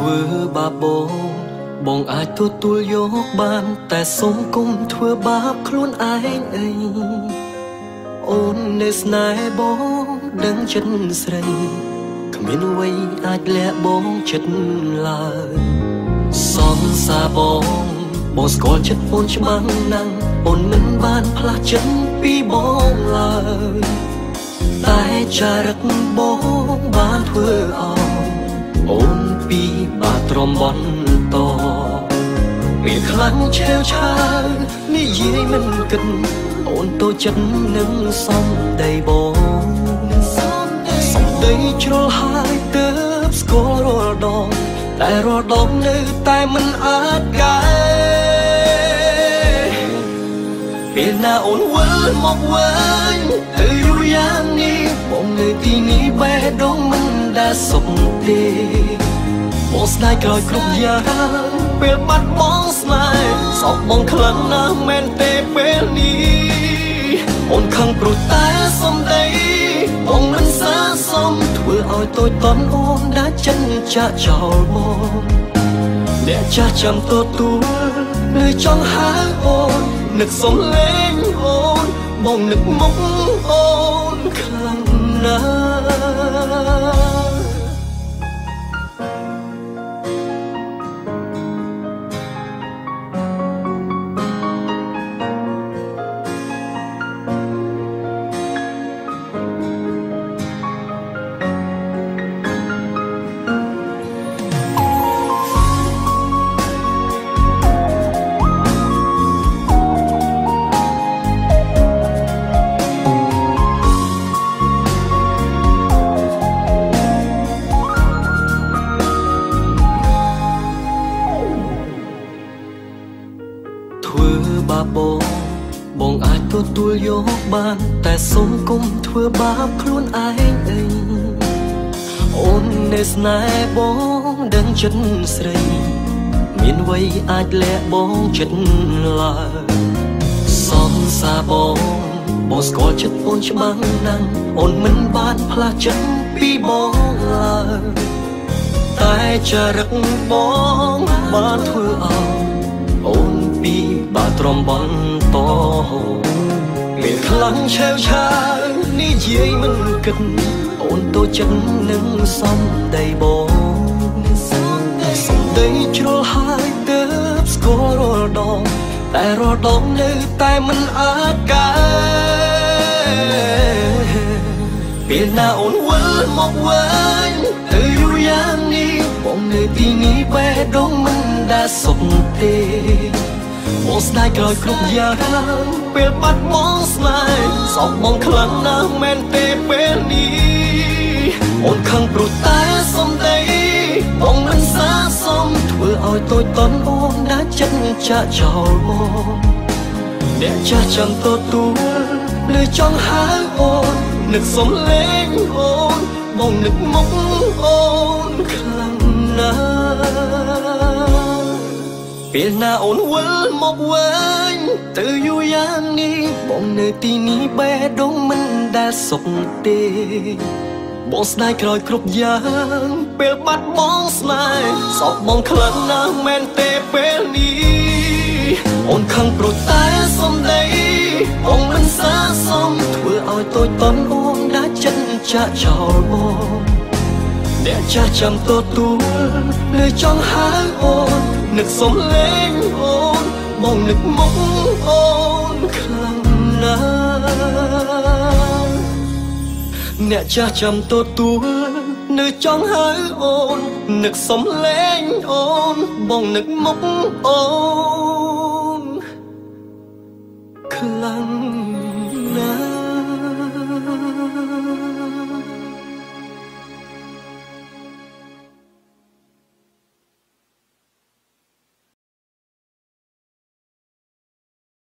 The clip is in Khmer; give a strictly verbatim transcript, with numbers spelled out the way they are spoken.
ធ្វើបាបបងបងអាចទទួលយកបានតែសូមគុំធ្វើបាបខ្លួនឯងអីអូននៅស្នេហ៍បងដឹងចិត្តស្រីគ្មានអ្វីអាចលាក់បងចិត្តឡើយសងសាបងបងស្គាល់ចិត្តអូនច្បាស់ណាស់អូនមិនបានផ្លាស់ចិត្តពីបងឡើយតែចារឹកបងបានធ្វើអោអូនពីបាទ្រាំបន្តពេលខ្លាំងឆេវឆាវនិយាយមិនគិតអូនតូចចិត្តនឹងសំដីបងសំដីជ្រុលហើយទើបស្គាល់រាល់ដងតែរាល់ដងនៅតែមិនអាចកែពេលណាអូនវិលមកវិញទៅយូរយ៉ាងនេះបងនៅទីនេះបេះដូងមិនដែលសុខទេបងស្ដាយក្រោយគ្រប់យ៉ាងពេលបាត់បង់ស្នេហ៍សោកបងខ្លាំងណាស់មែនទេពេលនេះអូនខឹងព្រោះតែសំដីបងមិនសាសមធ្វើឲ្យតូចតន់អូនដែលចិនចាក់ចោលបងអ្នកចាស់ចាំទទួលនៅចង់ហៅអូននឹកសំឡេងអូនបងនឹកមុខអូនខ្លាំងណាស់បងបងអាចទទួលយកបានតែសូមគុំធ្វើបាបខ្លួនឯងអីអូននៅស្នេហ៍បងដឹងចិត្តស្រីមានអ្វីអាចលាក់បងចិត្តឡើយសងសាបងបងស្គាល់ចិត្តអូនច្បាស់ណាស់អូនមិនបានផ្លាស់ចិត្តពីបងឡើយតែចារឹកបងបានធ្វើអោអូនពីបាទ្រាំបន្តពេលខ្លាំងឆេវឆាវនិយាយមិនគិតអូនតូចចិត្តនឹងសំដីបងសំដីជ្រុលហើយទើបស្គាល់រាល់ដងតែរាល់ដងនៅតែមិនអាចកែពេលណាអូនវិលមកវិញទៅយូរយ៉ាងនេះបងនៅទីនេះបេះដូងមិនដែលសុខទេបងស្ដាយក្រោយគ្រប់យ៉ាងពេលបាត់បង់ស្នេហ៍សោកបងខ្លាំងណាស់មែនទេពេលនេះអូនខឹងព្រោះតែសំដីបងមិនសាសមធ្វើឲ្យតូចតន់អូនដែលចិត្តចាក់ចោលបងអ្នកចាស់ចាំទទួលនៅចង់ហៅអូននឹកសំឡេងអូនបងនឹកមុខអូនខ្លាំងណាស់ពេលណាអូនវិលមកវិញទៅយូរយ៉ាងនេះបងនៅទីនេះបេះដូងមិនដែលសុខទេបងស្ដាយក្រោយគ្រប់យ៉ាងពេលបាត់បង់ស្នេហ៍សោកបងខ្លាំងណាស់មែនទេពេលនេះអូនខឹងព្រោះតែសំដីបងមិនសាសមធ្វើឲ្យតូចតន់អូនដែលចិត្តចាក់ចោលបងអ្នកចាស់ចាំទទួលនៅចង់ហៅអូននឹកសំឡេងអូនបងនឹកមុខអូនខ្លាំងណាស់អ្នកចាស់ចាំទទួលនៅចង់ហៅអូននឹកសំឡេងអូនបងនឹកមុខអូនខ្លាំង